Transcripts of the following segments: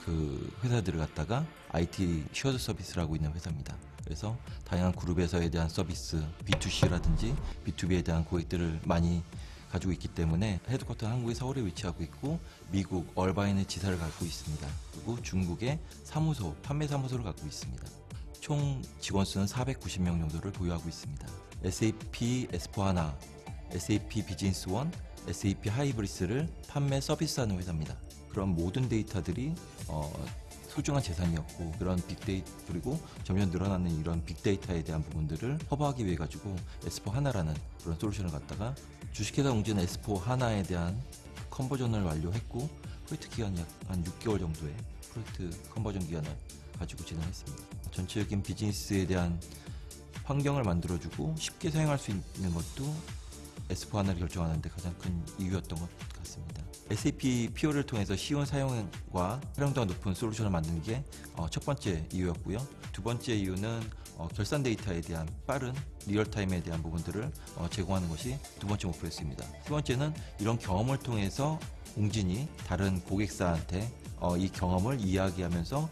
그 회사들을 갖다가 IT 쉐어드 서비스라고 있는 회사입니다. 그래서 다양한 그룹에서에 대한 서비스, B2C라든지 B2B에 대한 고객들을 많이 가지고 있기 때문에 헤드쿼터 한국의 서울에 위치하고 있고 미국 얼바인의 지사를 갖고 있습니다. 그리고 중국의 사무소, 판매 사무소를 갖고 있습니다. 총 직원 수는 490명 정도를 보유하고 있습니다. SAP S4HANA, SAP 비즈니스 원, SAP 하이브리스를 판매 서비스하는 회사입니다. 그런 모든 데이터들이 소중한 재산이었고 그런 빅데이터 그리고 점점 늘어나는 이런 빅데이터에 대한 부분들을 커버하기 위해 가지고 S4HANA라는 그런 솔루션을 갖다가 주식회사 웅진 S4HANA에 대한 컨버전을 완료했고 프로젝트 기간이 약 한 6개월 정도의 프로젝트 컨버전 기간을 가지고 진행했습니다. 전체적인 비즈니스에 대한 환경을 만들어주고 쉽게 사용할 수 있는 것도 S4HANA를 결정하는데 가장 큰 이유였던 것 같습니다. SAP PO를 통해서 쉬운 사용과 활용도가 높은 솔루션을 만드는 게 첫 번째 이유였고요. 두 번째 이유는 결산 데이터에 대한 빠른 리얼타임에 대한 부분들을 제공하는 것이 두 번째 목표였습니다. 세 번째는 이런 경험을 통해서 웅진이 다른 고객사한테 이 경험을 이야기하면서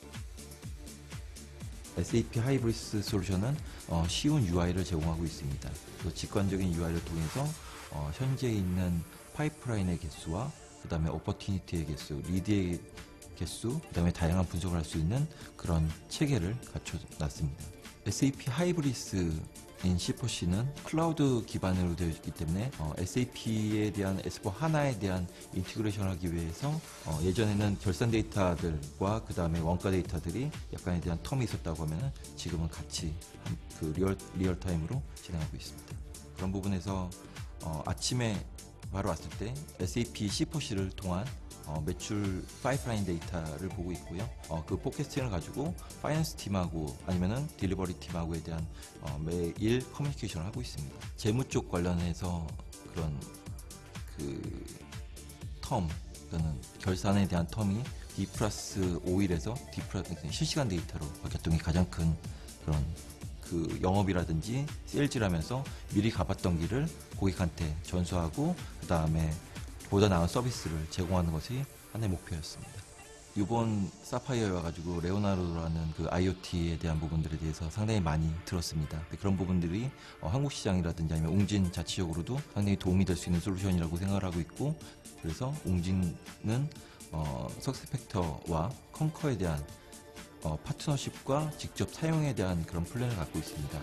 SAP 하이브리스 솔루션은 쉬운 UI를 제공하고 있습니다. 그 직관적인 UI를 통해서 현재 있는 파이프라인의 개수와 그 다음에 오퍼튜니티의 개수, 리드의 개수, 그 다음에 다양한 분석을 할 수 있는 그런 체계를 갖춰놨습니다. SAP 하이브리스인 C4C는 클라우드 기반으로 되어 있기 때문에 SAP에 대한 S4HANA에 대한 인티그레이션을 하기 위해서 예전에는 결산 데이터들과 그 다음에 원가 데이터들이 약간에 대한 텀이 있었다고 하면 지금은 같이 그 리얼타임으로 진행하고 있습니다. 그런 부분에서 아침에 바로 왔을 때 SAP C4C를 통한 매출 파이프라인 데이터를 보고 있고요. 그 포캐스팅을 가지고 파이낸스 팀하고 아니면은 딜리버리 팀하고에 대한 매일 커뮤니케이션을 하고 있습니다. 재무 쪽 관련해서 그런 그 텀 또는 결산에 대한 텀이 D 플러스 5일에서 D 플러스 실시간 데이터로 바뀌었던 게 가장 큰 그런 그 영업이라든지 세일즈라면서 미리 가봤던 길을 고객한테 전수하고 그 다음에 보다 나은 서비스를 제공하는 것이 하나의 목표였습니다. 이번 사파이어와 가지고 레오나르도라는 그 IoT에 대한 부분들에 대해서 상당히 많이 들었습니다. 그런 부분들이 한국 시장이라든지 아니면 웅진 자체적으로도 상당히 도움이 될 수 있는 솔루션이라고 생각을 하고 있고 그래서 웅진은 석세팩터와 컴커에 대한 파트너십과 직접 사용에 대한 그런 플랜을 갖고 있습니다.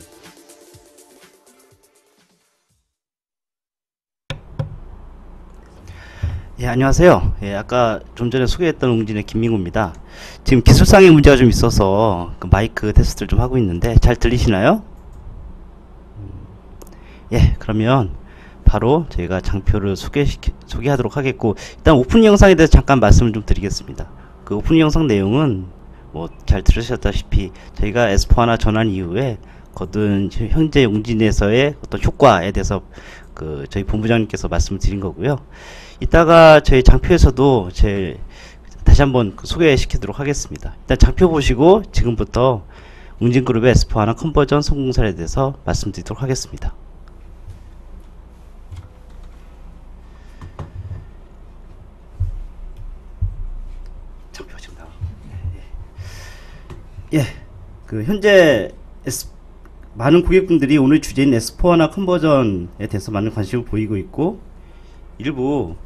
예, 안녕하세요. 예, 아까 좀 전에 소개했던 웅진의 김민구입니다. 지금 기술상의 문제가 좀 있어서 그 마이크 테스트를 좀 하고 있는데 잘 들리시나요? 예, 그러면 바로 저희가 장표를 소개하도록 하겠고 일단 오프닝 영상에 대해서 잠깐 말씀을 좀 드리겠습니다. 그 오프닝 영상 내용은 뭐 잘 들으셨다시피 저희가 S4HANA 전환 이후에 거둔 현재 웅진에서의 어떤 효과에 대해서 그 저희 본부장님께서 말씀을 드린 거고요. 이따가 저희 장표에서도 다시 한번 소개시키도록 하겠습니다. 일단 장표 보시고 지금부터 웅진그룹의 S4HANA 컨버전 성공 사례에 대해서 말씀드리도록 하겠습니다. 장표 지금 나와. 예, 그 현재 많은 고객분들이 오늘 주제인 S4HANA 컨버전에 대해서 많은 관심을 보이고 있고 일부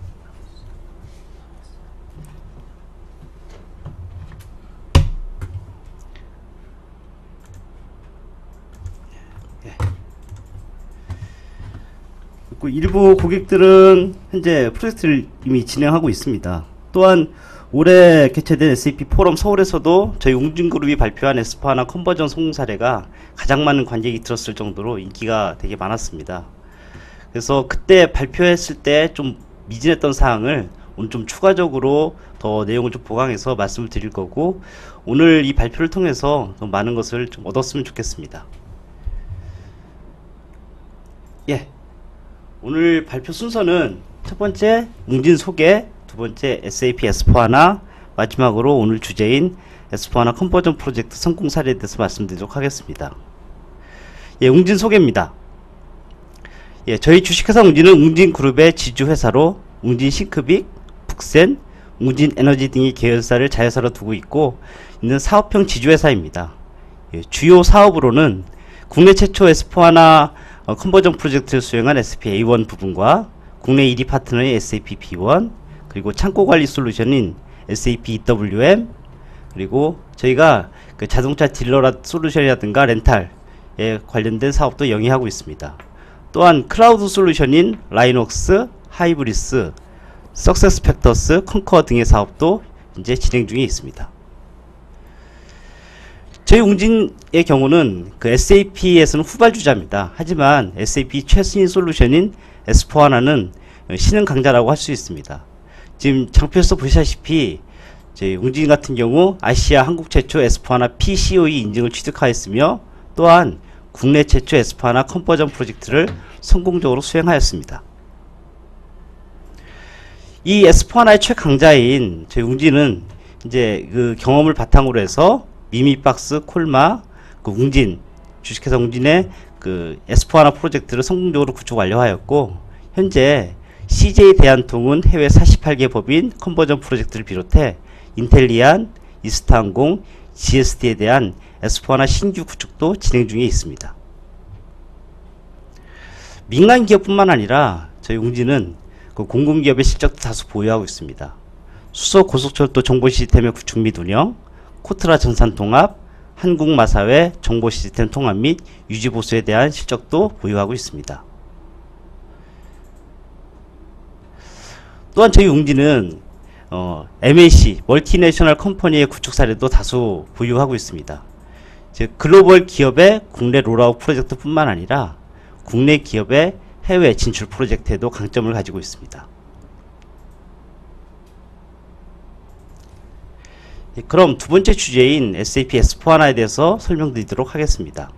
일부 고객들은 현재 프로젝트를 이미 진행하고 있습니다. 또한 올해 개최된 SAP 포럼 서울에서도 저희 웅진그룹이 발표한 S4HANA 컨버전 성공 사례가 가장 많은 관객이 들었을 정도로 인기가 되게 많았습니다. 그래서 그때 발표했을 때 좀 미진했던 사항을 오늘 좀 추가적으로 더 내용을 좀 보강해서 말씀을 드릴 거고 오늘 이 발표를 통해서 더 많은 것을 좀 얻었으면 좋겠습니다. 예, 오늘 발표 순서는 첫 번째 웅진 소개, 두 번째 SAP S4HANA, 마지막으로 오늘 주제인 S4HANA 컨버전 프로젝트 성공 사례에 대해서 말씀드리도록 하겠습니다. 예, 웅진 소개입니다. 예, 저희 주식회사 웅진은 웅진그룹의 지주회사로 웅진 싱크빅, 북센, 웅진 에너지 등의 계열사를 자회사로 두고 있는 사업형 지주회사입니다. 예, 주요 사업으로는 국내 최초 S4HANA 컨버전 프로젝트를 수행한 SAP A1 부분과 국내 1위 파트너의 SAP B1, 그리고 창고 관리 솔루션인 SAP EWM, 그리고 저희가 그 자동차 딜러 솔루션이라든가 렌탈에 관련된 사업도 영위하고 있습니다. 또한 클라우드 솔루션인 라이녹스, 하이브리스, 석세스팩터스, 컨커 등의 사업도 이제 진행 중에 있습니다. 저희 웅진의 경우는 그 SAP에서는 후발주자입니다. 하지만 SAP 최신의 솔루션인 S4HANA는 신흥 강자라고 할 수 있습니다. 지금 장표에서 보시다시피 저희 웅진 같은 경우 아시아 한국 최초 S4HANA PCOE 인증을 취득하였으며 또한 국내 최초 S4HANA 컨버전 프로젝트를 성공적으로 수행하였습니다. 이 S4HANA의 최강자인 저희 웅진은 이제 그 경험을 바탕으로 해서 미미박스, 콜마, 그 웅진, 주식회사 웅진의 그 S4HANA 프로젝트를 성공적으로 구축 완료하였고, 현재 CJ 대한통운 해외 48개 법인 컨버전 프로젝트를 비롯해 인텔리안, 이스타항공, GST에 대한 S4HANA 신규 구축도 진행 중에 있습니다. 민간 기업뿐만 아니라 저희 웅진은 그 공공기업의 실적도 다수 보유하고 있습니다. 수서 고속철도 정보 시스템의 구축 및 운영, 코트라 전산 통합, 한국마사회 정보 시스템 통합 및 유지 보수에 대한 실적도 보유하고 있습니다. 또한 저희 웅진은 MAC 멀티내셔널 컴퍼니의 구축 사례도 다수 보유하고 있습니다. 즉 글로벌 기업의 국내 롤아웃 프로젝트 뿐만 아니라 국내 기업의 해외 진출 프로젝트에도 강점을 가지고 있습니다. 그럼 두 번째 주제인 SAP S4HANA에 대해서 설명드리도록 하겠습니다.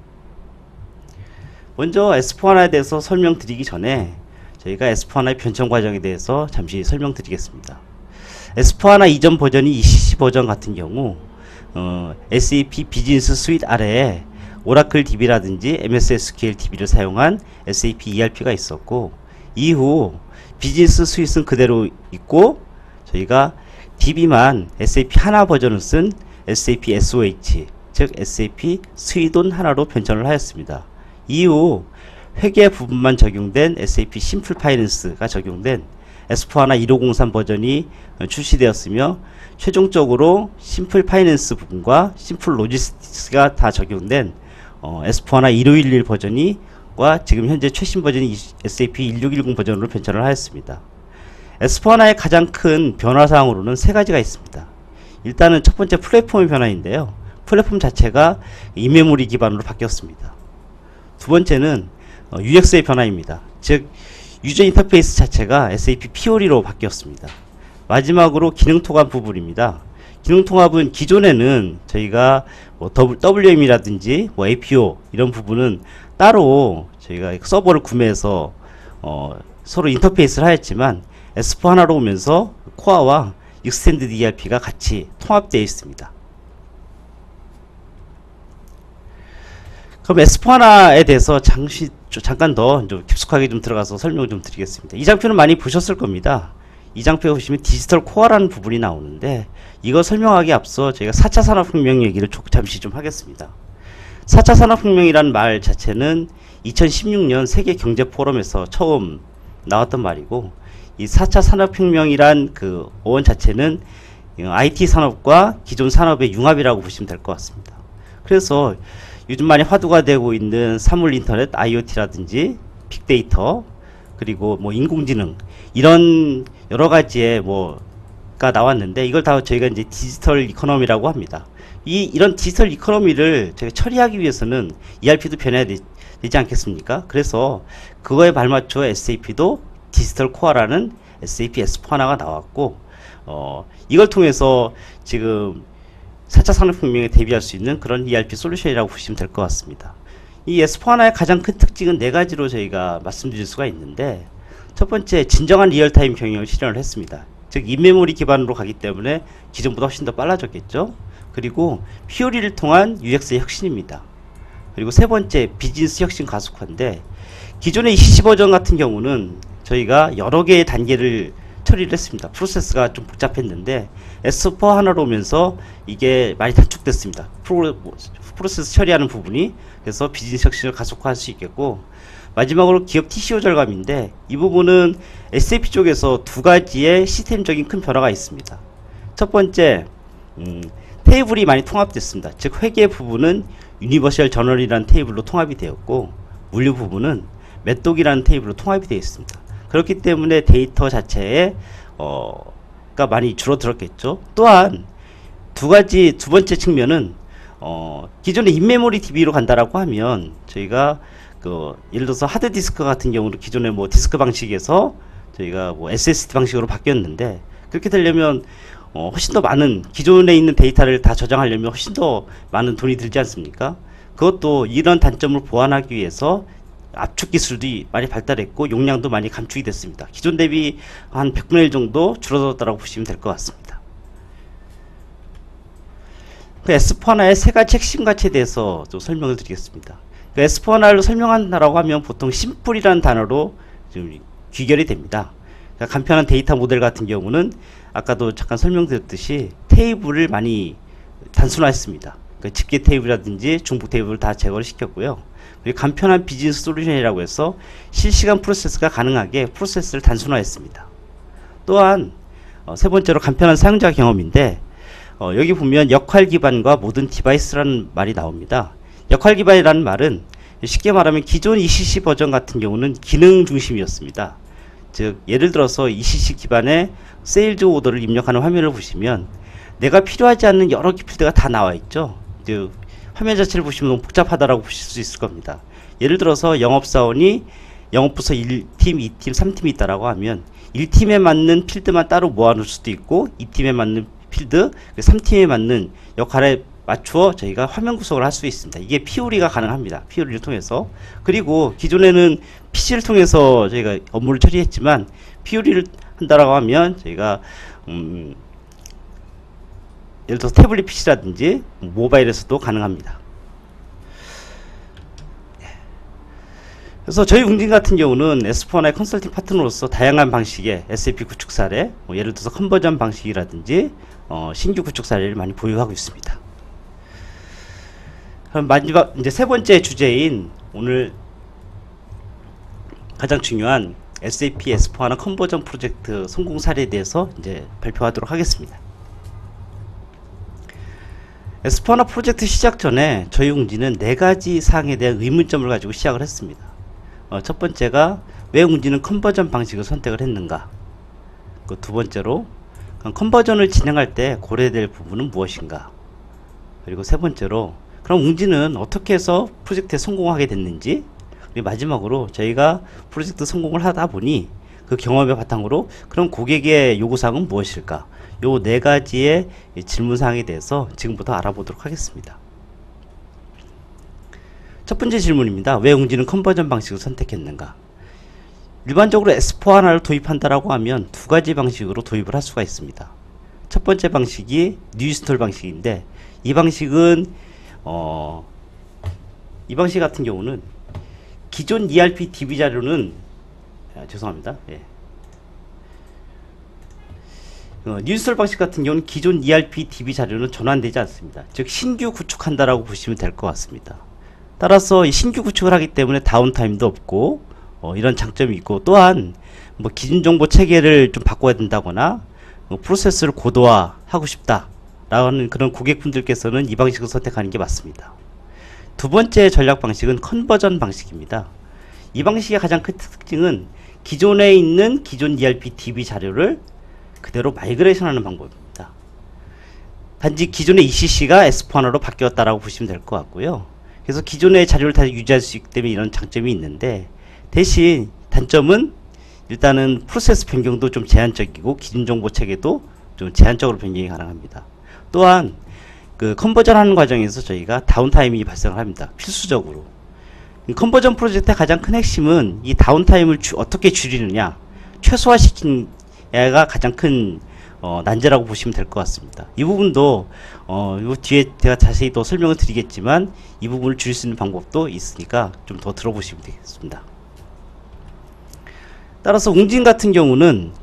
먼저 S4HANA에 대해서 설명드리기 전에 저희가 S4HANA의 변천 과정에 대해서 잠시 설명드리겠습니다. S4HANA 이전 버전이 ECC 버전 같은 경우 SAP 비즈니스 스윗 아래에 오라클 DB라든지 MS SQL DB를 사용한 SAP ERP가 있었고, 이후 비즈니스 스윗은 그대로 있고 저희가 DB만 SAP 하나 버전을 쓴 SAP SOH, 즉 SAP 스윗온 하나로 변천을 하였습니다. 이후 회계 부분만 적용된 SAP 심플 파이낸스가 적용된 S4HANA 1503 버전이 출시되었으며, 최종적으로 심플 파이낸스 부분과 심플 로지스틱스가 다 적용된 S4HANA 1511 버전과 지금 현재 최신 버전이 SAP 1610 버전으로 변천을 하였습니다. S4HANA의 가장 큰 변화사항으로는 세 가지가 있습니다. 일단은 첫 번째 플랫폼의 변화인데요. 플랫폼 자체가 인메모리 기반으로 바뀌었습니다. 두 번째는 UX의 변화입니다. 즉 유저 인터페이스 자체가 SAP PO리로 바뀌었습니다. 마지막으로 기능 통합 부분입니다. 기능 통합은 기존에는 저희가 뭐 WM이라든지 뭐 APO 이런 부분은 따로 저희가 서버를 구매해서 서로 인터페이스를 하였지만, S4HANA로 오면서 코어와 익스텐디드 ERP가 같이 통합되어 있습니다. 그럼 S4HANA에 대해서 잠깐 더 좀 깊숙하게 좀 들어가서 설명을 좀 드리겠습니다. 이 장표는 많이 보셨을 겁니다. 이 장표에 보시면 디지털 코어라는 부분이 나오는데, 이거 설명하기 앞서 저희가 4차 산업혁명 얘기를 잠시 좀 하겠습니다. 4차 산업혁명이라는 말 자체는 2016년 세계 경제 포럼에서 처음 나왔던 말이고, 이 4차 산업혁명이란 그 어원 자체는 IT 산업과 기존 산업의 융합이라고 보시면 될 것 같습니다. 그래서 요즘 많이 화두가 되고 있는 사물 인터넷, IoT라든지 빅데이터, 그리고 뭐 인공지능, 이런 여러 가지의 뭐가 나왔는데, 이걸 다 저희가 이제 디지털 이코노미라고 합니다. 이런 디지털 이코노미를 저희가 처리하기 위해서는 ERP도 변해야 되지 않겠습니까? 그래서 그거에 발맞춰 SAP도 디지털 코어라는 SAP S4HANA가 나왔고, 이걸 통해서 지금 4차 산업혁명에 대비할 수 있는 그런 ERP 솔루션이라고 보시면 될 것 같습니다. 이 S4HANA의 가장 큰 특징은 네 가지로 저희가 말씀드릴 수가 있는데, 첫 번째, 진정한 리얼타임 경영을 실현을 했습니다. 즉 인메모리 기반으로 가기 때문에 기존보다 훨씬 더 빨라졌겠죠. 그리고 PO리를 통한 UX의 혁신입니다. 그리고 세 번째, 비즈니스 혁신 가속화인데, 기존의 ECC 버전 같은 경우는 저희가 여러 개의 단계를 처리를 했습니다. 프로세스가 좀 복잡했는데 S4 하나로 오면서 이게 많이 단축됐습니다. 프로세스 처리하는 부분이. 그래서 비즈니스 혁신을 가속화할 수 있겠고, 마지막으로 기업 TCO 절감인데, 이 부분은 SAP 쪽에서 두 가지의 시스템적인 큰 변화가 있습니다. 첫 번째, 테이블이 많이 통합됐습니다. 즉 회계 부분은 유니버셜 저널이라는 테이블로 통합이 되었고, 물류 부분은 메독이라는 테이블로 통합이 되어 있습니다. 그렇기 때문에 데이터 자체에 가 많이 줄어들었겠죠. 또한 두 번째 측면은 기존의 인메모리 DB로 간다라고 하면 저희가 예를 들어서 하드디스크 같은 경우는 기존의 뭐 디스크 방식에서 저희가 뭐 SSD 방식으로 바뀌었는데, 그렇게 되려면 훨씬 더 많은 기존에 있는 데이터를 다 저장하려면 훨씬 더 많은 돈이 들지 않습니까? 그것도 이런 단점을 보완하기 위해서 압축 기술도 많이 발달했고 용량도 많이 감축이 됐습니다. 기존 대비 한 100분의 1 정도 줄어들었다고 보시면 될 것 같습니다. S4하나의 세 가지 핵심 가치에 대해서 좀 설명을 드리겠습니다. S4하나를 설명한다라고 하면 보통 심플이라는 단어로 좀 귀결이 됩니다. 그러니까 간편한 데이터 모델 같은 경우는 아까도 잠깐 설명드렸듯이 테이블을 많이 단순화했습니다. 그러니까 집계 테이블이라든지 중복 테이블을 다 제거를 시켰고요. 그리고 간편한 비즈니스 솔루션이라고 해서 실시간 프로세스가 가능하게 프로세스를 단순화했습니다. 또한 세 번째로 간편한 사용자 경험인데, 여기 보면 역할 기반과 모든 디바이스라는 말이 나옵니다. 역할 기반이라는 말은 쉽게 말하면 기존 ECC 버전 같은 경우는 기능 중심이었습니다. 즉 예를 들어서 ECC 기반의 세일즈 오더를 입력하는 화면을 보시면 내가 필요하지 않는 여러 필드가 다 나와 있죠. 즉 화면 자체를 보시면 너무 복잡하다라고 보실 수 있을 겁니다. 예를 들어서 영업사원이 영업부서 1팀, 2팀, 3팀이 있다라고 하면 1팀에 맞는 필드만 따로 모아놓을 수도 있고 2팀에 맞는 필드, 3팀에 맞는 역할에 맞추어 저희가 화면 구성을 할 수 있습니다. 이게 PO리가 가능합니다. PO리를 통해서. 그리고 기존에는 PC를 통해서 저희가 업무를 처리했지만 PO리를 한다라고 하면 저희가 예를 들어서 태블릿 PC라든지 모바일에서도 가능합니다. 그래서 저희 웅진 같은 경우는 S4하나의 컨설팅 파트너로서 다양한 방식의 SAP 구축 사례, 예를 들어서 컨버전 방식이라든지 신규 구축 사례를 많이 보유하고 있습니다. 그럼 마지막 이제 세 번째 주제인 오늘 가장 중요한 SAP S4하나 컨버전 프로젝트 성공 사례에 대해서 이제 발표하도록 하겠습니다. S4하나 프로젝트 시작 전에 저희 웅진은 4가지 사항에 대한 의문점을 가지고 시작을 했습니다. 첫 번째가 왜 웅진은 컨버전 방식을 선택을 했는가? 그 두 번째로 컨버전을 진행할 때 고려될 부분은 무엇인가? 그리고 세 번째로 그럼 웅진은 어떻게 해서 프로젝트에 성공하게 됐는지, 그리고 마지막으로 저희가 프로젝트 성공을 하다 보니 그 경험의 바탕으로 그럼 고객의 요구사항은 무엇일까? 요 4가지의 질문사항에 대해서 지금부터 알아보도록 하겠습니다. 첫 번째 질문입니다. 왜 웅진은 컨버전 방식을 선택했는가? 일반적으로 S4하나를 도입한다라고 하면 2가지 방식으로 도입을 할 수가 있습니다. 첫 번째 방식이 뉴인스톨 방식인데, 이 방식은 이 방식 같은 경우는 기존 ERP DB 자료는 죄송합니다. 예. 뉴인스톨 방식 같은 경우는 기존 ERP DB 자료는 전환되지 않습니다. 즉 신규 구축한다라고 보시면 될 것 같습니다. 따라서 이 신규 구축을 하기 때문에 다운타임도 없고 이런 장점이 있고, 또한 뭐 기준 정보 체계를 좀 바꿔야 된다거나 프로세스를 고도화하고 싶다라는 그런 고객분들께서는 이 방식을 선택하는 게 맞습니다. 두 번째 전략 방식은 컨버전 방식입니다. 이 방식의 가장 큰 특징은 기존에 있는 기존 ERP DB 자료를 그대로 마이그레이션 하는 방법입니다. 단지 기존의 ECC가 S4하나로 바뀌었다라고 보시면 될 것 같고요. 그래서 기존의 자료를 다 유지할 수 있기 때문에 이런 장점이 있는데, 대신 단점은 일단은 프로세스 변경도 좀 제한적이고 기준 정보 체계도 좀 제한적으로 변경이 가능합니다. 또한 그 컨버전 하는 과정에서 저희가 다운타임이 발생을 합니다. 필수적으로. 컨버전 프로젝트의 가장 큰 핵심은 이 다운타임을 어떻게 줄이느냐, 최소화시키느냐가 가장 큰 난제라고 보시면 될 것 같습니다. 이 부분도 요 뒤에 제가 자세히 또 설명을 드리겠지만 이 부분을 줄일 수 있는 방법도 있으니까 좀 더 들어보시면 되겠습니다. 따라서 웅진 같은 경우는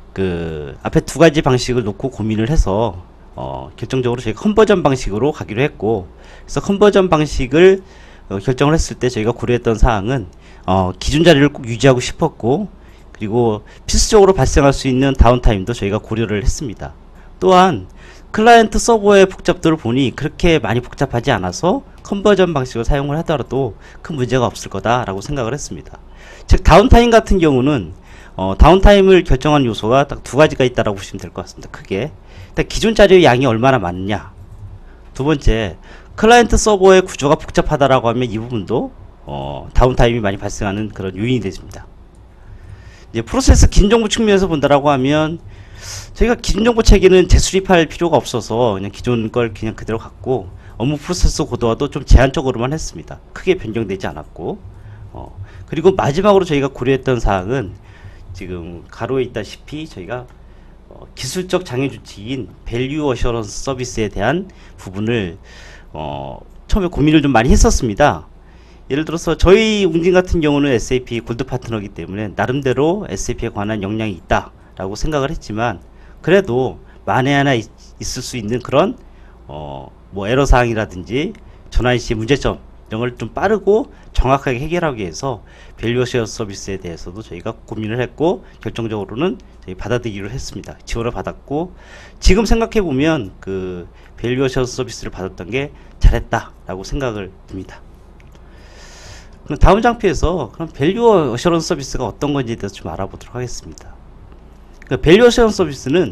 그 앞에 두 가지 방식을 놓고 고민을 해서 결정적으로 저희가 컨버전 방식으로 가기로 했고, 그래서 컨버전 방식을 결정을 했을 때 저희가 고려했던 사항은 기존 자리를 꼭 유지하고 싶었고, 그리고 필수적으로 발생할 수 있는 다운타임도 저희가 고려를 했습니다. 또한 클라이언트 서버의 복잡도를 보니 그렇게 많이 복잡하지 않아서 컨버전 방식을 사용을 하더라도 큰 문제가 없을 거다라고 생각을 했습니다. 즉 다운타임 같은 경우는 다운타임을 결정한 요소가 딱 두 가지가 있다라고 보시면 될 것 같습니다. 크게 일단 기존 자료의 양이 얼마나 많느냐, 두 번째 클라이언트 서버의 구조가 복잡하다라고 하면 이 부분도 다운타임이 많이 발생하는 그런 요인이 되십니다. 이제 프로세스 긴 정보 측면에서 본다라고 하면 저희가 기존 정보 체계는 재수립할 필요가 없어서 그냥 기존 걸 그냥 그대로 갖고 업무 프로세스 고도화도 좀 제한적으로만 했습니다. 크게 변경되지 않았고, 그리고 마지막으로 저희가 고려했던 사항은 지금 가로에 있다시피 저희가 기술적 장애 주체인 밸류 어셔런스 서비스에 대한 부분을 처음에 고민을 좀 많이 했었습니다. 예를 들어서 저희 웅진 같은 경우는 SAP 골드 파트너이기 때문에 나름대로 SAP에 관한 역량이 있다 라고 생각을 했지만, 그래도 만에 하나 있을 수 있는 그런 뭐 애로사항이라든지 전환 시 문제점 이런 걸 좀 빠르고 정확하게 해결하기 위해서 밸류 어셔런스 서비스에 대해서도 저희가 고민을 했고, 결정적으로는 저희 받아들이기로 했습니다. 지원을 받았고, 지금 생각해 보면 그 밸류 어셔런스 서비스를 받았던 게 잘했다 라고 생각을 듭니다. 그럼 다음 장표에서 그럼 밸류 어셔런스 서비스가 어떤 건지에 대해서 좀 알아보도록 하겠습니다. 그 밸류 어셔런스 서비스는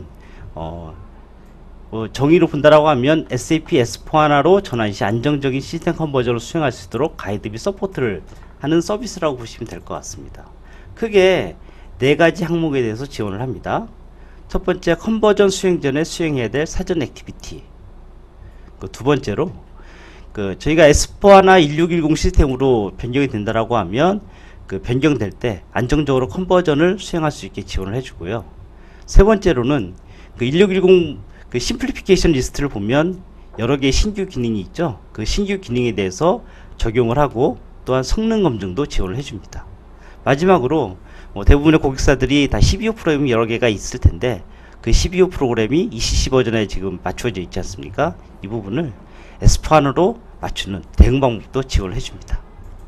정의로 본다라고 하면 SAP S/4HANA로 전환 시 안정적인 시스템 컨버전을 수행할 수 있도록 가이드 및 서포트를 하는 서비스라고 보시면 될 것 같습니다. 크게 네 가지 항목에 대해서 지원을 합니다. 첫 번째, 컨버전 수행 전에 수행해야 될 사전 액티비티. 두 번째로 저희가 S/4HANA 1610 시스템으로 변경이 된다라고 하면 그 변경될 때 안정적으로 컨버전을 수행할 수 있게 지원을 해주고요. 세 번째로는 그 1610 그 심플리피케이션 리스트를 보면 여러 개의 신규 기능이 있죠. 그 신규 기능에 대해서 적용을 하고, 또한 성능 검증도 지원을 해줍니다. 마지막으로 대부분의 고객사들이 다 12호 프로그램이 여러 개가 있을 텐데, 그 12호 프로그램이 ECC 버전에 지금 맞춰져 있지 않습니까? 이 부분을 S/4HANA로 맞추는 대응 방법도 지원을 해줍니다.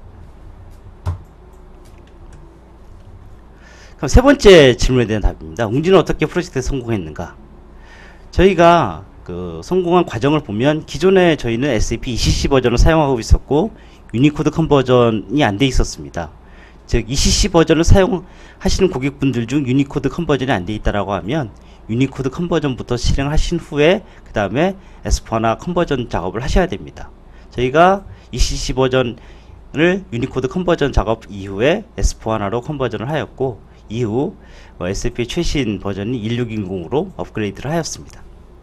그럼 세 번째 질문에 대한 답입니다. 웅진은 어떻게 프로젝트에 성공했는가? 저희가 그 성공한 과정을 보면 기존에 저희는 SAP ECC 버전을 사용하고 있었고 유니코드 컨버전이 안 돼 있었습니다. 즉 ECC 버전을 사용하시는 고객분들 중 유니코드 컨버전이 안 돼 있다라고 하면 유니코드 컨버전부터 실행하신 후에 그 다음에 S/4HANA 컨버전 작업을 하셔야 됩니다. 저희가 ECC 버전을 유니코드 컨버전 작업 이후에 S/4HANA로 컨버전을 하였고, 이후 SAP 최신 버전이 1610으로 업그레이드를 하였습니다.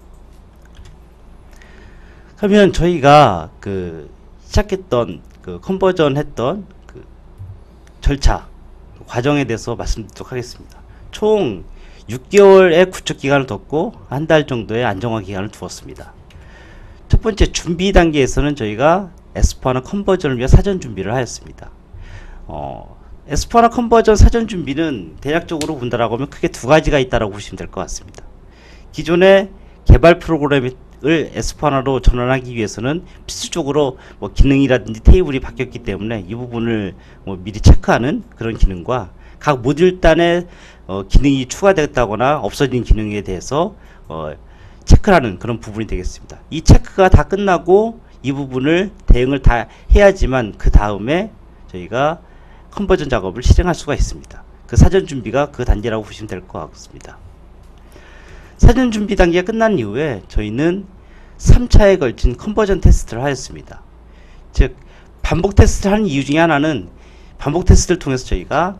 그러면 저희가 그 시작했던 그 컨버전 했던 그 절차 과정에 대해서 말씀드리도록 하겠습니다. 총 6개월의 구축 기간을 뒀고 한 달 정도의 안정화 기간을 두었습니다. 첫 번째 준비 단계에서는 저희가 S/4HANA 컨버전을 위해 사전 준비를 하였습니다. S/4HANA 컨버전 사전 준비는 대략적으로 본다라고 하면 크게 두 가지가 있다라고 보시면 될 것 같습니다. 기존의 개발 프로그램을 S/4HANA로 전환하기 위해서는 필수적으로 뭐 기능이라든지 테이블이 바뀌었기 때문에 이 부분을 뭐 미리 체크하는 그런 기능과 각 모듈 단에 기능이 추가됐다거나 없어진 기능에 대해서 체크하는 그런 부분이 되겠습니다. 이 체크가 다 끝나고 이 부분을 대응을 다 해야지만 그 다음에 저희가 컨버전 작업을 실행할 수가 있습니다. 그 사전 준비가 그 단계라고 보시면 될 것 같습니다. 사전 준비 단계가 끝난 이후에 저희는 3차에 걸친 컨버전 테스트를 하였습니다. 즉 반복 테스트를 하는 이유 중에 하나는 반복 테스트를 통해서 저희가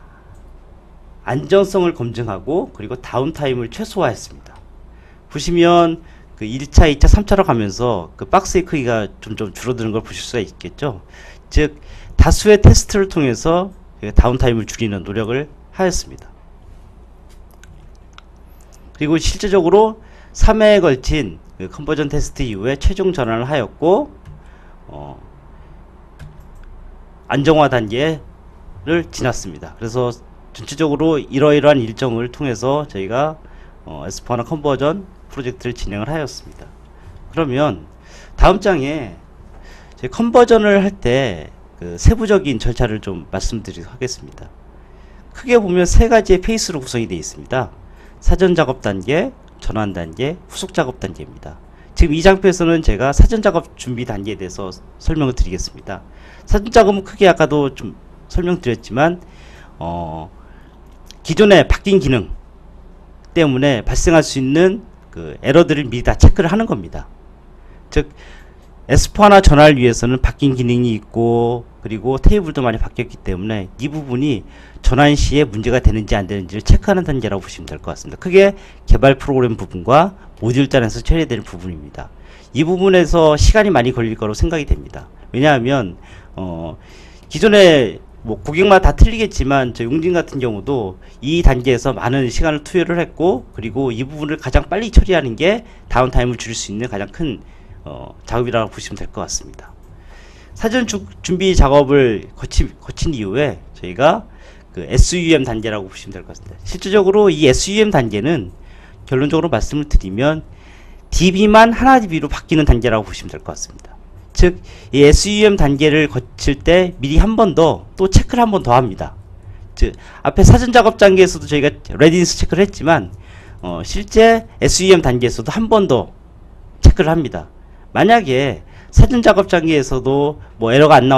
안정성을 검증하고 그리고 다운타임을 최소화했습니다. 보시면 그 1차, 2차, 3차로 가면서 그 박스의 크기가 점점 줄어드는 걸 보실 수가 있겠죠. 즉 다수의 테스트를 통해서 다운타임을 줄이는 노력을 하였습니다. 그리고 실제적으로 3회에 걸친 그 컨버전 테스트 이후에 최종 전환을 하였고 안정화 단계를 지났습니다. 그래서 전체적으로 이러이러한 일정을 통해서 저희가 S4HANA 컨버전 프로젝트를 진행을 하였습니다. 그러면 다음 장에 저희 컨버전을 할 때 그 세부적인 절차를 좀 말씀드리도록 하겠습니다. 크게 보면 세 가지의 페이스로 구성이 되어 있습니다. 사전 작업 단계, 전환 단계, 후속 작업 단계입니다. 지금 이 장표에서는 제가 사전 작업 준비 단계에 대해서 설명을 드리겠습니다. 사전 작업은 크게 아까도 좀 설명드렸지만 기존에 바뀐 기능 때문에 발생할 수 있는 그 에러들을 미리 다 체크를 하는 겁니다. 즉 S4HANA 전환을 위해서는 바뀐 기능이 있고 그리고 테이블도 많이 바뀌었기 때문에 이 부분이 전환 시에 문제가 되는지 안 되는지를 체크하는 단계라고 보시면 될 것 같습니다. 크게 개발 프로그램 부분과 모듈 단에서 처리되는 부분입니다. 이 부분에서 시간이 많이 걸릴 거로 생각이 됩니다. 왜냐하면 기존에 뭐 고객마다 다 틀리겠지만 저희 웅진 같은 경우도 이 단계에서 많은 시간을 투여를 했고 그리고 이 부분을 가장 빨리 처리하는 게 다운타임을 줄일 수 있는 가장 큰 작업이라고 보시면 될 것 같습니다. 사전 준비 작업을 거친 이후에 저희가 그 SUM 단계라고 보시면 될 것 같습니다. 실질적으로 이 SUM 단계는 결론적으로 말씀을 드리면 DB만 하나 DB로 바뀌는 단계라고 보시면 될 것 같습니다. 즉, 이 SUM 단계를 거칠 때 미리 한 번 더 또 체크를 한 번 더 합니다. 즉, 앞에 사전 작업 단계에서도 저희가 레디니스 체크를 했지만 실제 SUM 단계에서도 한 번 더 체크를 합니다. 만약에 사전 작업 단계에서도 뭐 에러가 안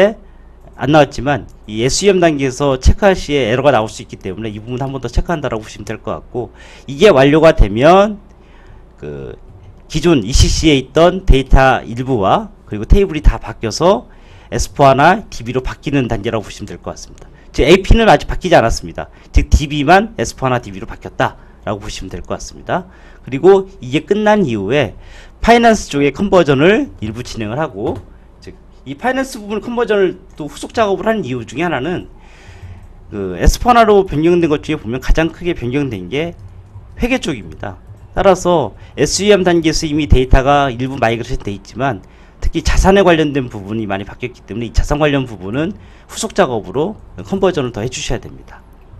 나왔지만 이 SUM 단계에서 체크할 시에 에러가 나올 수 있기 때문에 이 부분 한 번 더 체크한다라고 보시면 될 것 같고, 이게 완료가 되면 그 기존 ECC에 있던 데이터 일부와 그리고 테이블이 다 바뀌어서 S4HANA DB로 바뀌는 단계라고 보시면 될 것 같습니다. 즉 AP는 아직 바뀌지 않았습니다. 즉 DB만 S4HANA DB로 바뀌었다라고 보시면 될 것 같습니다. 그리고 이게 끝난 이후에 파이낸스 쪽의 컨버전을 일부 진행을 하고, 즉 이 파이낸스 부분 컨버전을 또 후속 작업을 하는 이유 중에 하나는 그 S4HANA로 변경된 것 중에 보면 가장 크게 변경된 게 회계 쪽입니다. 따라서 SUM 단계에서 이미 데이터가 일부 마이그레이션 돼 있지만 특히 자산에 관련된 부분이 많이 바뀌었기 때문에 이 자산 관련 부분은 후속 작업으로 컨버전을 더 해주셔야 됩니다.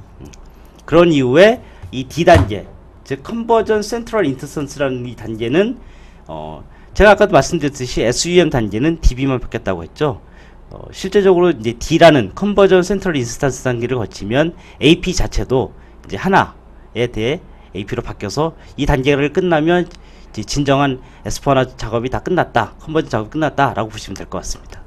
그런 이후에 이 D단계, 즉 컨버전 센트럴 인스턴스라는 이 단계는 제가 아까도 말씀드렸듯이 SUM 단계는 DB만 바뀌었다고 했죠. 실제적으로 이제 D라는 컨버전 센트럴 인스턴스 단계를 거치면 AP 자체도 이제 하나에 대해 AP로 바뀌어서 이 단계를 끝나면 이제 진정한 S4HANA 작업이 다 끝났다, 컨버전 작업이 끝났다 라고 보시면 될 것 같습니다.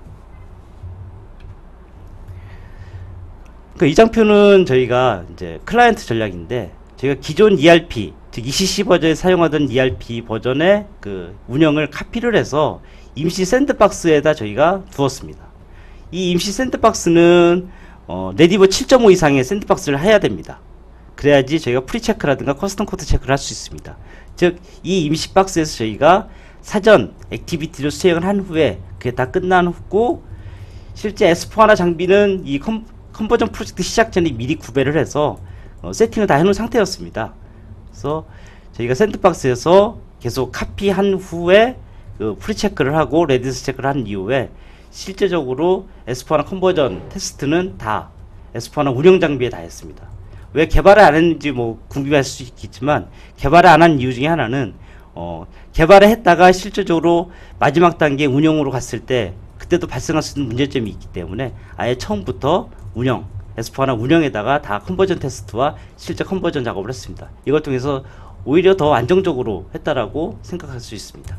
그러니까 이 장표는 저희가 이제 클라이언트 전략인데, 저희가 기존 ERP, 즉 ECC 버전에 사용하던 ERP 버전의 그 운영을 카피를 해서 임시 샌드박스에다 저희가 두었습니다. 이 임시 샌드박스는 네디버 7.5 이상의 샌드박스를 해야 됩니다. 그래야지 저희가 프리체크라든가 커스텀 코드 체크를 할 수 있습니다. 즉 이 임시 박스에서 저희가 사전 액티비티를 수행을 한 후에 그게 다 끝난 후고, 실제 S4HANA 장비는 이 컨버전 프로젝트 시작 전에 미리 구배를 해서 세팅을 다 해놓은 상태였습니다. 그래서 저희가 샌드박스에서 계속 카피한 후에 그 프리체크를 하고 레디스 체크를 한 이후에 실제적으로 S4HANA 컨버전 테스트는 다 S4HANA 운영 장비에 다 했습니다. 왜 개발을 안 했는지 뭐 궁금해할 수 있겠지만, 개발을 안 한 이유 중에 하나는 개발을 했다가 실질적으로 마지막 단계 운영으로 갔을 때 그때도 발생할 수 있는 문제점이 있기 때문에 아예 처음부터 S4HANA 운영에다가 다 컨버전 테스트와 실제 컨버전 작업을 했습니다. 이걸 통해서 오히려 더 안정적으로 했다라고 생각할 수 있습니다.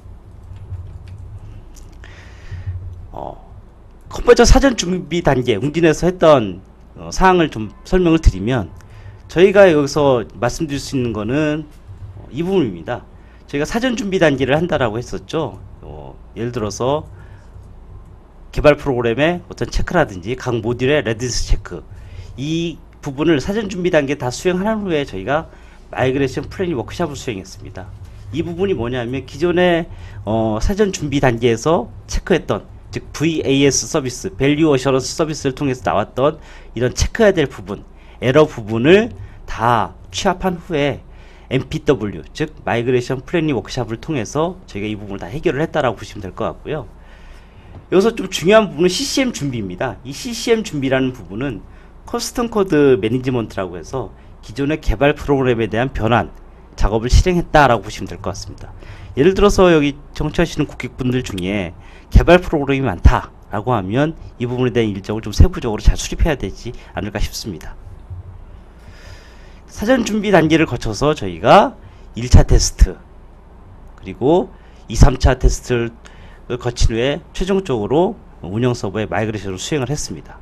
컨버전 사전 준비 단계 웅진에서 했던 사항을 좀 설명을 드리면, 저희가 여기서 말씀드릴 수 있는 거는 이 부분입니다. 저희가 사전 준비 단계를 한다라고 했었죠. 예를 들어서 개발 프로그램의 어떤 체크라든지 각 모듈의 레디스 체크, 이 부분을 사전 준비 단계 다 수행한 후에 저희가 마이그레이션 플래닝 워크샵을 수행했습니다. 이 부분이 뭐냐면 기존의 사전 준비 단계에서 체크했던, 즉 VAS 서비스, 밸류 어셔런스 서비스를 통해서 나왔던 이런 체크해야 될 부분, 에러 부분을 다 취합한 후에 MPW, 즉 마이그레이션 플래닝 워크샵을 통해서 저희가 이 부분을 다 해결을 했다라고 보시면 될 것 같고요. 여기서 좀 중요한 부분은 CCM 준비입니다. 이 CCM 준비라는 부분은 커스텀 코드 매니지먼트라고 해서 기존의 개발 프로그램에 대한 변환 작업을 실행했다라고 보시면 될 것 같습니다. 예를 들어서 여기 청취하시는 고객분들 중에 개발 프로그램이 많다라고 하면 이 부분에 대한 일정을 좀 세부적으로 잘 수립해야 되지 않을까 싶습니다. 사전 준비 단계를 거쳐서 저희가 1차 테스트 그리고 2, 3차 테스트를 거친 후에 최종적으로 운영 서버에 마이그레이션을 수행을 했습니다.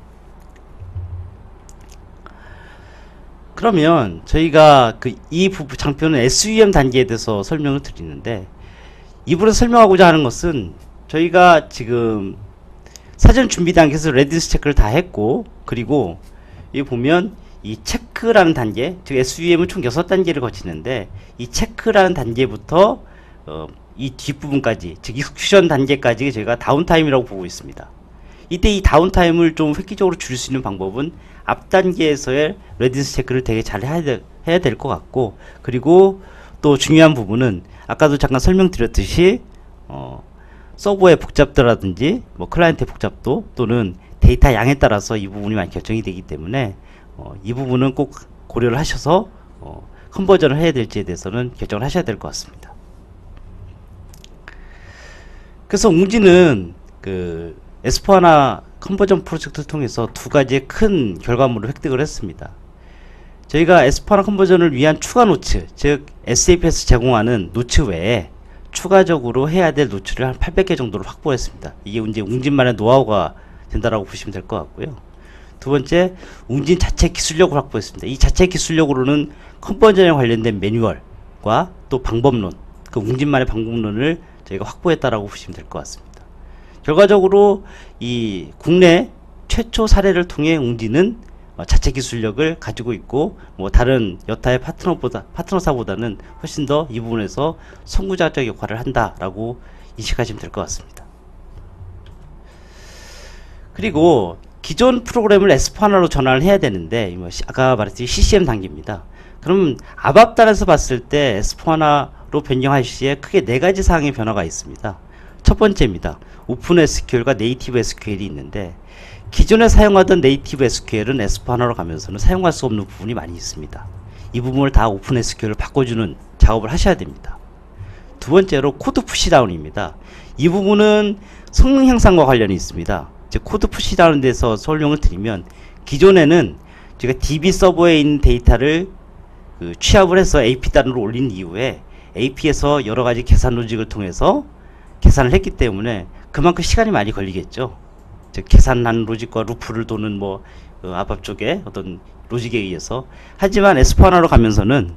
그러면 저희가 이 장표는 SVM 단계에 대해서 설명을 드리는데, 이 부분에서 설명하고자 하는 것은 저희가 지금 사전 준비 단계에서 레디니스 체크를 다 했고, 그리고 여기 보면 이 체크라는 단계, 즉 SVM은 총 6단계를 거치는데 이 체크라는 단계부터 이 뒷부분까지, 즉 익스큐션 단계까지 저희가 다운타임이라고 보고 있습니다. 이때 이 다운타임을 좀 획기적으로 줄일 수 있는 방법은 앞 단계에서의 레디니스 체크를 되게 잘 해야 될 것 같고, 그리고 또 중요한 부분은 아까도 잠깐 설명드렸듯이 서버의 복잡도라든지 뭐 클라이언트의 복잡도 또는 데이터 양에 따라서 이 부분이 많이 결정이 되기 때문에 이 부분은 꼭 고려를 하셔서 컨버전을 해야 될지에 대해서는 결정을 하셔야 될 것 같습니다. 그래서 웅진은 그 S4HANA 컨버전 프로젝트를 통해서 두 가지의 큰 결과물을 획득을 했습니다. 저희가 S4HANA 컨버전을 위한 추가 노츠, 즉 SAP에서 제공하는 노츠 외에 추가적으로 해야 될 노츠를 한 800개 정도를 확보했습니다. 이게 이제 웅진만의 노하우가 된다라고 보시면 될 것 같고요. 두 번째, 웅진 자체 기술력을 확보했습니다. 이 자체 기술력으로는 컨버전에 관련된 매뉴얼과 또 방법론, 그 웅진만의 방법론을 저희가 확보했다라고 보시면 될 것 같습니다. 결과적으로 이 국내 최초 사례를 통해 웅진은 자체 기술력을 가지고 있고, 뭐 다른 여타의 파트너사보다는 훨씬 더 이 부분에서 선구자적 역할을 한다라고 인식하시면 될 것 같습니다. 그리고 기존 프로그램을 S4HANA로 전환을 해야 되는데, 아까 말했듯이 CCM 단계입니다. 그럼 ABAP단에서 봤을 때 S4HANA로 변경할 시에 크게 4가지 사항의 변화가 있습니다. 첫 번째입니다. 오픈 SQL과 네이티브 SQL이 있는데, 기존에 사용하던 네이티브 SQL은 S4HANA로 가면서는 사용할 수 없는 부분이 많이 있습니다. 이 부분을 다 오픈 SQL을 바꿔주는 작업을 하셔야 됩니다. 두 번째로 코드 푸시다운입니다. 이 부분은 성능 향상과 관련이 있습니다. 즉 코드 푸시다운에 대해서 설명을 드리면, 기존에는 제가 DB 서버에 있는 데이터를 취합을 해서 AP단으로 올린 이후에 AP에서 여러가지 계산 로직을 통해서 계산을 했기 때문에 그만큼 시간이 많이 걸리겠죠. 즉 계산한 로직과 루프를 도는 뭐 ABAP 쪽에 어떤 로직에 의해서. 하지만 S4HANA로 가면서는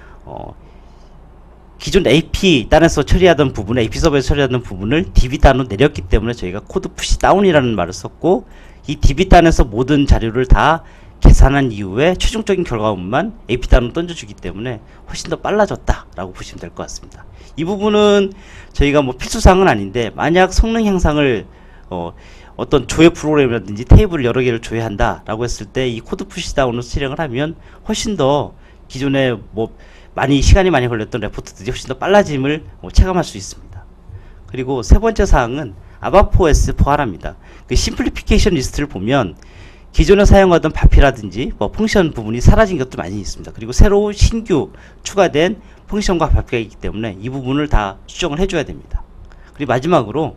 기존 AP 단에서 처리하던 부분, AP 서버에서 처리하던 부분을 DB 단으로 내렸기 때문에 저희가 코드 푸시 다운이라는 말을 썼고, 이 DB 단에서 모든 자료를 다 계산한 이후에 최종적인 결과물만 AP 단으로 던져주기 때문에 훨씬 더 빨라졌다라고 보시면 될 것 같습니다. 이 부분은 저희가 뭐 필수사항은 아닌데, 만약 성능 향상을 어떤 조회 프로그램이라든지 테이블을 여러 개를 조회한다라고 했을 때 이 코드 푸시 다운을 실행을 하면 훨씬 더 기존에 뭐 시간이 많이 걸렸던 레포트들이 훨씬 더 빨라짐을 체감할 수 있습니다. 그리고 세 번째 사항은 ABAP4 S4HANA입니다. 그 심플리피케이션 리스트를 보면 기존에 사용하던 바피라든지 뭐 펑션 부분이 사라진 것도 많이 있습니다. 그리고 새로 신규 추가된 펑션과 바피가 있기 때문에 이 부분을 다 수정을 해줘야 됩니다. 그리고 마지막으로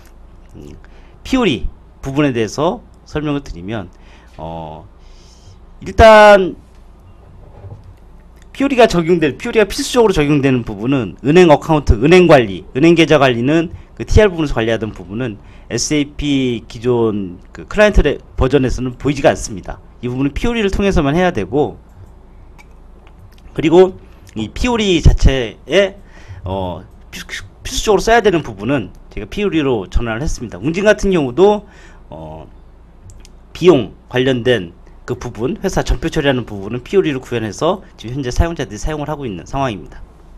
PORI 부분에 대해서 설명을 드리면, 일단 PORI가 필수적으로 적용되는 부분은 은행 어카운트, 은행 관리, 은행 계좌 관리는 그 TR 부분에서 관리하던 부분은 SAP 기존 그 클라이언트 버전에서는 보이지가 않습니다. 이 부분은 PORI를 통해서만 해야 되고, 그리고 이 PORI 자체에 필수적으로 써야 되는 부분은 제가 PORI로 전환을 했습니다. 웅진 같은 경우도 비용 관련된 그 부분, 회사 전표 처리하는 부분은 PORI를 구현해서 지금 현재 사용자들이 사용을 하고 있는 상황입니다.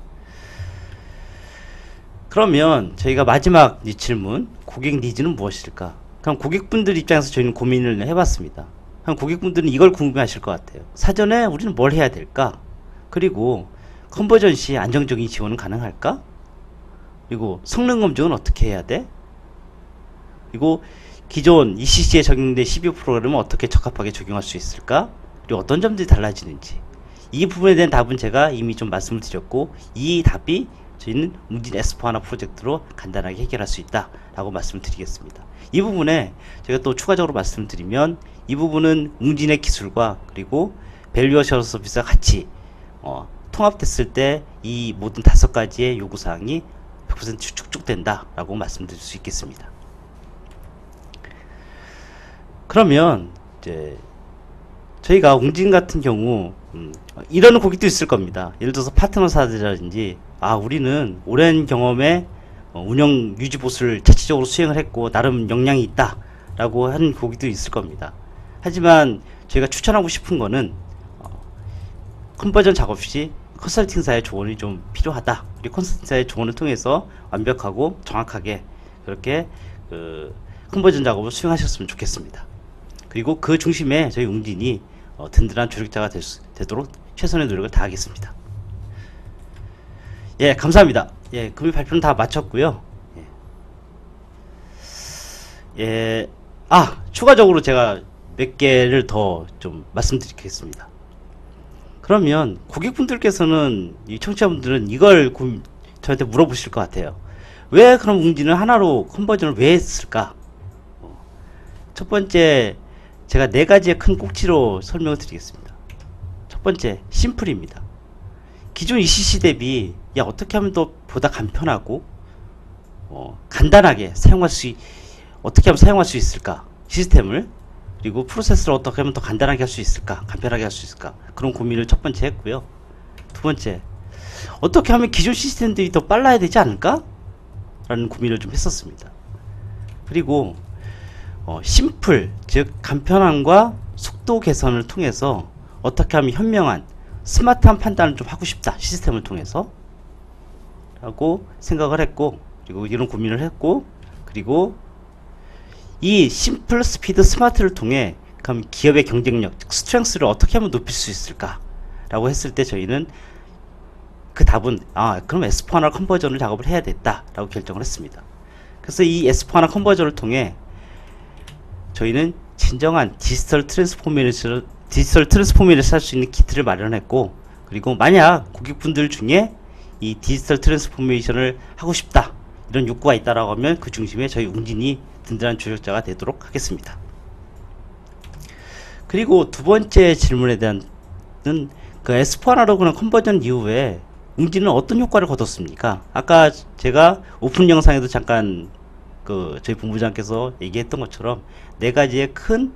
그러면 저희가 마지막 이 질문, 고객 니즈는 무엇일까? 그럼 고객분들 입장에서 저희는 고민을 해봤습니다. 그럼 고객분들은 이걸 궁금해하실 것 같아요. 사전에 우리는 뭘 해야 될까? 그리고 컨버전 시 안정적인 지원은 가능할까? 그리고 성능 검증은 어떻게 해야 돼? 그리고 기존 ECC에 적용된 CPU 프로그램을 어떻게 적합하게 적용할 수 있을까? 그리고 어떤 점들이 달라지는지, 이 부분에 대한 답은 제가 이미 좀 말씀을 드렸고, 이 답이 저희는 웅진 S4HANA 프로젝트로 간단하게 해결할 수 있다 라고 말씀을 드리겠습니다. 이 부분에 제가 또 추가적으로 말씀을 드리면, 이 부분은 웅진의 기술과 그리고 밸류 어셔런스 서비스가 같이 통합됐을 때 이 모든 5가지의 요구사항이 100% 축적된다 라고 말씀드릴 수 있겠습니다. 그러면 이제 저희가 웅진 같은 경우 이런 고객도 있을 겁니다. 예를 들어서 파트너사들이라든지, 우리는 오랜 경험에 운영 유지 보수를 자체적으로 수행을 했고 나름 역량이 있다 라고 하는 고객도 있을 겁니다. 하지만 저희가 추천하고 싶은 거는 컨버전 작업 시 컨설팅사의 조언이 좀 필요하다. 우리 컨설팅사의 조언을 통해서 완벽하고 정확하게 그렇게 컨버전 작업을 수행하셨으면 좋겠습니다. 그리고 그 중심에 저희 웅진이 든든한 조력자가 되도록 최선의 노력을 다하겠습니다. 예, 감사합니다. 예, 금일 발표는 다 마쳤고요. 예, 추가적으로 제가 몇 개를 더 좀 말씀드리겠습니다. 그러면 고객분들께서는, 이 청취자분들은 이걸 저한테 물어보실 것 같아요. 왜 그럼 웅진은 하나로 컨버전을 왜 했을까? 첫 번째, 제가 4가지의 큰 꼭지로 설명을 드리겠습니다. 첫 번째, 심플입니다. 기존 ECC 대비 어떻게 하면 더 보다 간편하고 간단하게 어떻게 하면 사용할 수 있을까? 시스템을, 그리고 프로세스를 어떻게 하면 더 간단하게 할 수 있을까? 간편하게 할 수 있을까? 그런 고민을 첫 번째 했고요. 두 번째, 어떻게 하면 기존 시스템들이 더 빨라야 되지 않을까? 라는 고민을 좀 했었습니다. 그리고 심플, 즉 간편함과 속도 개선을 통해서 어떻게 하면 현명한 스마트한 판단을 좀 하고 싶다, 시스템을 통해서 라고 생각을 했고, 그리고 이런 고민을 했고, 그리고 이 심플, 스피드, 스마트를 통해 그럼 기업의 경쟁력, 즉 스트렝스를 어떻게 하면 높일 수 있을까 라고 했을 때 저희는 그 답은 그럼 S4HANA 컨버전을 작업을 해야 됐다 라고 결정을 했습니다. 그래서 이 S4HANA 컨버전을 통해 저희는 진정한 디지털 트랜스포메이션을 할 수 있는 키트를 마련했고, 그리고 만약 고객분들 중에 이 디지털 트랜스포메이션을 하고 싶다, 이런 욕구가 있다라고 하면 그 중심에 저희 웅진이 든든한 조력자가 되도록 하겠습니다. 그리고 두 번째 질문에 대한 그 S4HANA로 그런 컨버전 이후에 웅진은 어떤 효과를 거뒀습니까? 아까 제가 오픈 영상에도 잠깐 저희 본부장께서 얘기했던 것처럼 4가지의 큰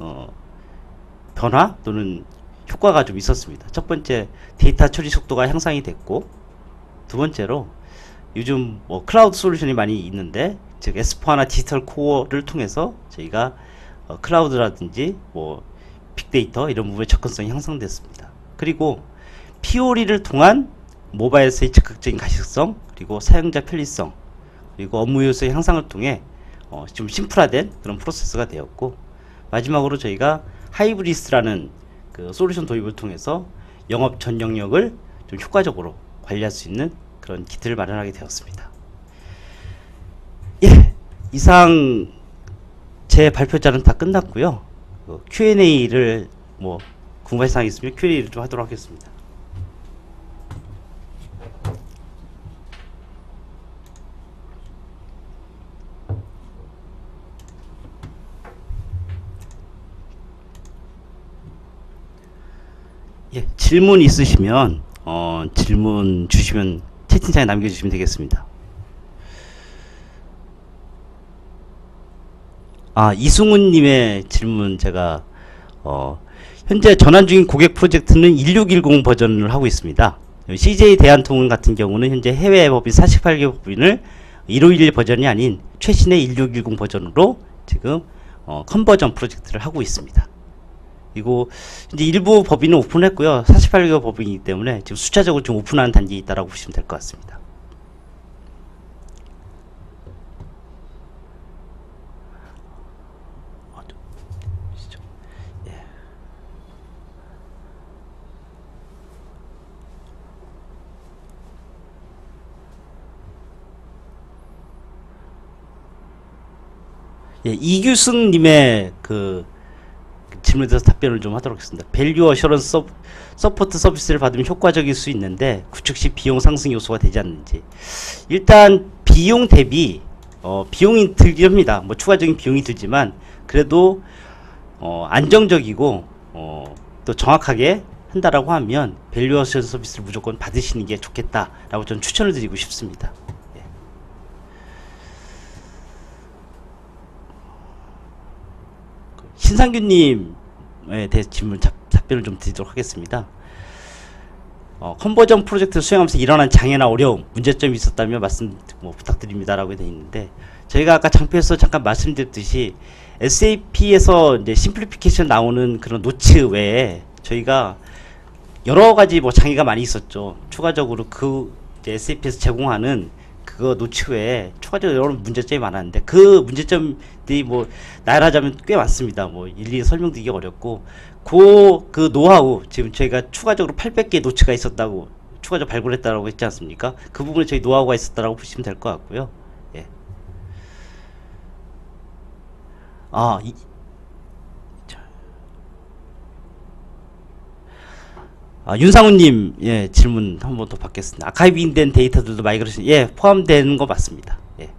변화 또는 효과가 좀 있었습니다. 첫 번째, 데이터 처리 속도가 향상이 됐고, 두 번째로 요즘 클라우드 솔루션이 많이 있는데, 즉 S4HANA 디지털 코어를 통해서 저희가 클라우드라든지 빅데이터 이런 부분의 접근성이 향상됐습니다. 그리고 PO리를 통한 모바일에서의 즉각적인 가식성, 그리고 사용자 편리성, 그리고 업무 효율성의 향상을 통해 좀 심플화된 그런 프로세스가 되었고, 마지막으로 저희가 하이브리스라는 그 솔루션 도입을 통해서 영업 전 영역을 좀 효과적으로 관리할 수 있는 그런 키트를 마련하게 되었습니다. 예, 이상 제 발표자는 다 끝났고요. Q&A를 궁금하신 사항이 있으면 Q&A를 좀 하도록 하겠습니다. 예, 질문 있으시면 질문 주시면 채팅창에 남겨주시면 되겠습니다. 이승훈님의 질문, 제가 현재 전환 중인 고객 프로젝트는 1610 버전을 하고 있습니다. CJ 대한통운 같은 경우는 현재 해외 법인 48개 법인을 1511 버전이 아닌 최신의 1610 버전으로 지금 컨버전 프로젝트를 하고 있습니다. 그리고 이제 일부 법인은 오픈했고요. 48개 법인이기 때문에 지금 숫자적으로 좀 오픈하는 단계에 있다라고 보시면 될 것 같습니다. 예, 이규승님의 그 질문에 대해서 답변을 좀 하도록 하겠습니다. 밸류 어셔런스 서포트 서비스를 받으면 효과적일 수 있는데 구축 시 비용 상승 요소가 되지 않는지. 일단 비용 대비 비용이 들긴 합니다. 뭐 추가적인 비용이 들지만 그래도 안정적이고 또 정확하게 한다라고 하면 밸류 어셔런스 서비스를 무조건 받으시는 게 좋겠다라고 저는 추천을 드리고 싶습니다. 예. 신상규님에 대해서 질문 답변을 좀 드리도록 하겠습니다. 컨버전 프로젝트를 수행하면서 일어난 장애나 어려움, 문제점이 있었다면 말씀 부탁드립니다라고 되어 있는데, 저희가 아까 장표에서 잠깐 말씀드렸듯이 SAP에서 이제 심플리피케이션 나오는 그런 노츠 외에 저희가 여러 가지 뭐 장애가 많이 있었죠. 추가적으로 그 SAP에서 제공하는 그거 노츠 외에 추가적으로 여러 문제점이 많았는데, 그 문제점들이 뭐 나열하자면 꽤 많습니다. 뭐 일일이 설명드리기 어렵고, 그 노하우, 지금 저희가 추가적으로 800개의 노츠가 있었다고 추가적으로 발굴했다라고 했지 않습니까? 그 부분에 저희 노하우가 있었다라고 보시면 될 것 같고요. 예. 윤상훈님, 예, 질문 한 번 더 받겠습니다. 아카이빙된 데이터들도 마이그레이션, 예, 포함되는 거 맞습니다. 예.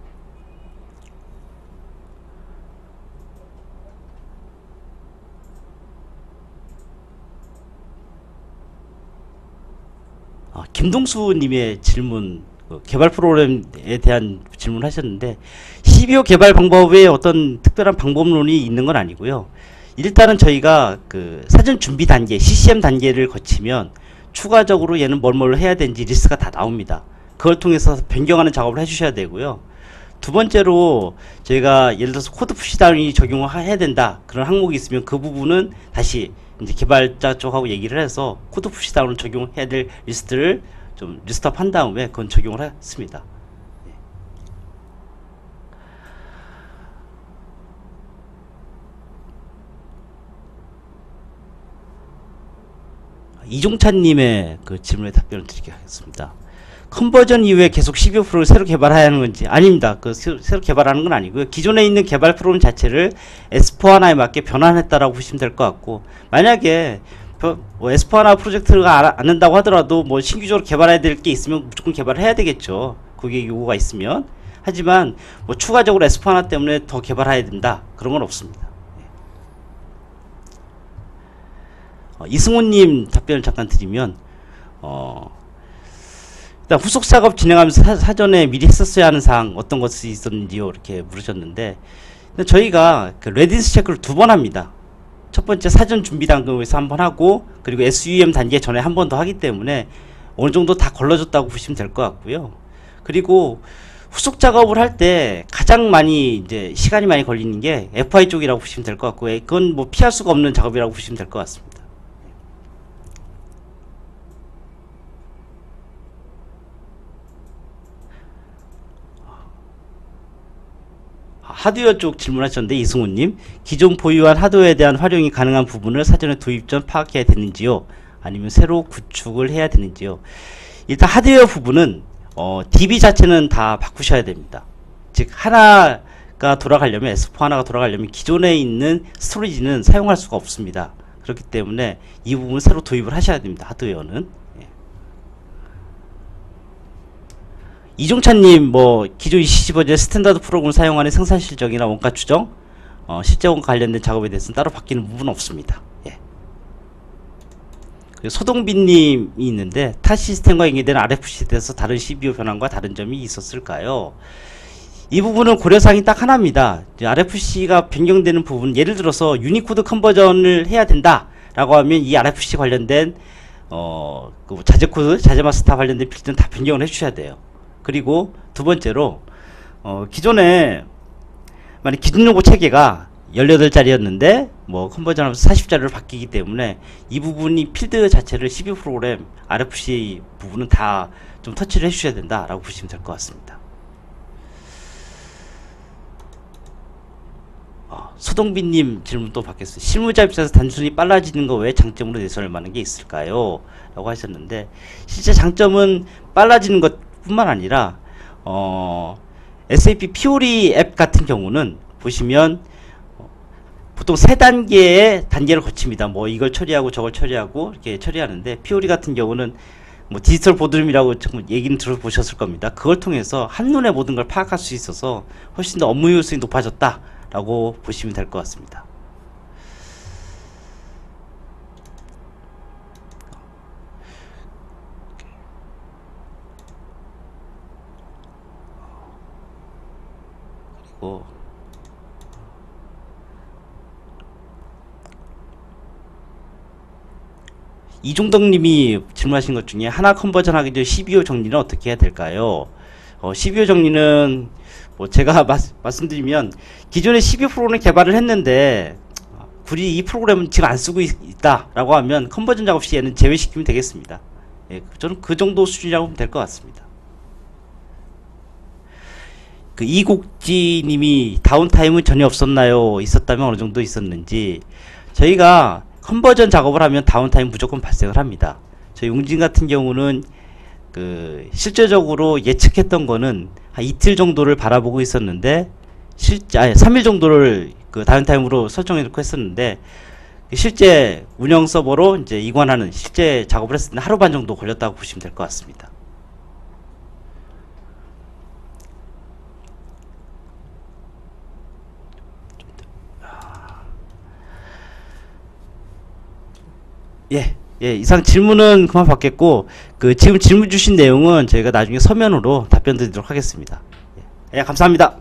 김동수님의 질문, 개발 프로그램에 대한 질문을 하셨는데, CBO 개발 방법에 어떤 특별한 방법론이 있는 건 아니고요. 일단은 저희가 그 사전 준비 단계, CCM 단계를 거치면 추가적으로 얘는 뭘 해야 되는지 리스트가 다 나옵니다. 그걸 통해서 변경하는 작업을 해주셔야 되고요. 두 번째로 저희가 예를 들어서 코드 푸시다운이 적용을 해야 된다, 그런 항목이 있으면 그 부분은 다시 이제 개발자 쪽하고 얘기를 해서 코드 푸시다운을 적용해야 될 리스트를 좀 리스트업 한 다음에 그건 적용을 했습니다. 이종찬님의 그 질문에 답변을 드리겠습니다. 컨버전 이후에 계속 12%를 새로 개발해야 하는 건지. 아닙니다. 그 새로 개발하는 건 아니고요. 기존에 있는 개발 프로그램 자체를 S4하나에 맞게 변환했다라고 보시면 될 것 같고, 만약에 뭐 S4하나 프로젝트가 안 된다고 하더라도 뭐 신규적으로 개발해야 될 게 있으면 무조건 개발을 해야 되겠죠. 고객 요구가 있으면. 하지만 뭐 추가적으로 S4하나 때문에 더 개발해야 된다, 그런 건 없습니다. 이승호님 답변을 잠깐 드리면, 일단 후속 작업 진행하면서 사전에 미리 했었어야 하는 사항 어떤 것이 있었는지요, 이렇게 물으셨는데, 저희가 그 레디스 체크를 2번 합니다. 첫 번째 사전 준비 단계에서 한 번 하고, 그리고 SUM 단계 전에 한 번 더 하기 때문에 어느 정도 다 걸러졌다고 보시면 될 것 같고요. 그리고 후속 작업을 할 때 가장 많이 이제 시간이 많이 걸리는 게 FI 쪽이라고 보시면 될 것 같고, 그건 뭐 피할 수가 없는 작업이라고 보시면 될 것 같습니다. 하드웨어 쪽 질문하셨는데, 이승우님, 기존 보유한 하드웨어에 대한 활용이 가능한 부분을 사전에 도입 전 파악해야 되는지요? 아니면 새로 구축을 해야 되는지요? 일단 하드웨어 부분은 DB 자체는 다 바꾸셔야 됩니다. 즉 하나가 돌아가려면, S4 하나가 돌아가려면 기존에 있는 스토리지는 사용할 수가 없습니다. 그렇기 때문에 이 부분을 새로 도입을 하셔야 됩니다. 하드웨어는. 이종찬님, 뭐 기존 ECC 버전의 스탠다드 프로그램을 사용하는 생산 실적이나 원가 추정, 실제 원가 관련된 작업에 대해서는 따로 바뀌는 부분은 없습니다. 예. 그리고 소동빈님이 있는데, 타 시스템과 연계되는 RFC에 대해서 다른 CBO 변환과 다른 점이 있었을까요? 이 부분은 고려사항이 딱 하나입니다. RFC가 변경되는 부분, 예를 들어서 유니코드 컨버전을 해야 된다라고 하면 이 RFC 관련된 그 자재코드, 자재마스터 관련된 필드는 다 변경을 해주셔야 돼요. 그리고 두 번째로 기존에 만약 기준 요구 체계가 18자리였는데 뭐 컨버전 하면서 40자리로 바뀌기 때문에 이 부분이 필드 자체를 CPU 프로그램 RFC 부분은 다 좀 터치를 해주셔야 된다 라고 보시면 될 것 같습니다. 소동빈님 질문 또 받겠습니다. 실무자 입장에서 단순히 빨라지는 거 외에 장점으로 내세울 만한 게 있을까요? 라고 하셨는데, 실제 장점은 빨라지는 것 뿐만 아니라 SAP 피오리 앱 같은 경우는 보시면 보통 세 단계의 단계를 거칩니다. 뭐 이걸 처리하고 저걸 처리하고 이렇게 처리하는데, 피오리 같은 경우는 뭐 디지털 보드룸이라고 얘기는 들어보셨을 겁니다. 그걸 통해서 한눈에 모든 걸 파악할 수 있어서 훨씬 더 업무 효율성이 높아졌다라고 보시면 될 것 같습니다. 그리고 이종덕님이 질문하신 것 중에 하나 컨버전 하기 전 12호 정리는 어떻게 해야 될까요? 12호 정리는 뭐 제가 말씀드리면, 기존에 12%는 개발을 했는데 굳이 이 프로그램은 지금 안 쓰고 있다라고 하면 컨버전 작업 시에는 제외시키면 되겠습니다. 예, 저는 그 정도 수준이라고 보면 될 것 같습니다. 그 이국지님이 다운타임은 전혀 없었나요? 있었다면 어느 정도 있었는지. 저희가 컨버전 작업을 하면 다운타임 무조건 발생을 합니다. 저희 웅진 같은 경우는 그 실제적으로 예측했던 거는 한 이틀 정도를 바라보고 있었는데, 3일 정도를 그 다운타임으로 설정해 놓고 했었는데, 실제 운영 서버로 이제 이관하는 실제 작업을 했을 때 하루 반 정도 걸렸다고 보시면 될 것 같습니다. 예, 이상 질문은 그만 받겠고, 그 지금 질문 주신 내용은 저희가 나중에 서면으로 답변 드리도록 하겠습니다. 예, 감사합니다.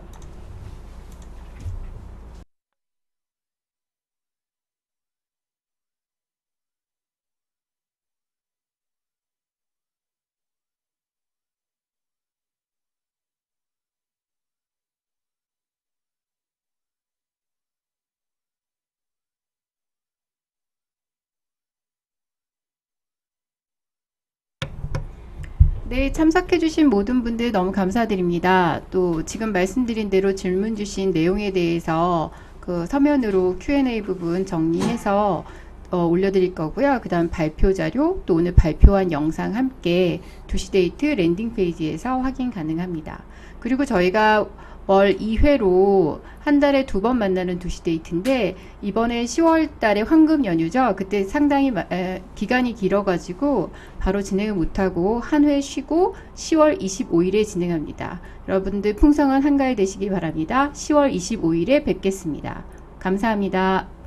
네, 참석해주신 모든 분들 너무 감사드립니다. 또 지금 말씀드린 대로 질문 주신 내용에 대해서 그 서면으로 Q&A 부분 정리해서 올려드릴 거고요. 그 다음 발표 자료, 또 오늘 발표한 영상 함께 두시데이트 랜딩 페이지에서 확인 가능합니다. 그리고 저희가 월 2회로 한 달에 2번 만나는 두시데이트인데, 이번에 10월 달에 황금 연휴죠. 그때 상당히 기간이 길어가지고 바로 진행을 못하고 한 회 쉬고 10월 25일에 진행합니다. 여러분들 풍성한 한가위 되시기 바랍니다. 10월 25일에 뵙겠습니다. 감사합니다.